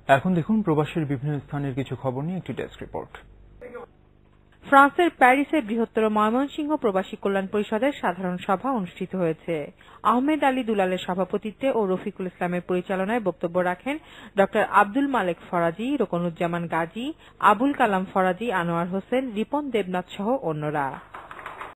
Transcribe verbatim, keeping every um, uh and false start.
এখন দেখুন প্রবাসীর বিভিন্ন স্থানের কিছু খবর নিয়ে একটি ডেস্ক রিপোর্ট। ফ্রান্সের প্যারিসে বৃহত্তর ময়মনসিংহ প্রবাসী কল্যাণ পরিষদের সাধারণ সভা অনুষ্ঠিত হয়েছে। আহমেদ আলী দুলালের সভাপতিত্বে ও রফিকুল ইসলামের পরিচালনায় বক্তব্য রাখেন ড আব্দুল মালেক ফরাজি, রোকনুজ্জামান গাজী, আবুল কালাম ফরাজি, আনোয়ার হোসেন, রিপন দেবনাথ সহ অন্যরা।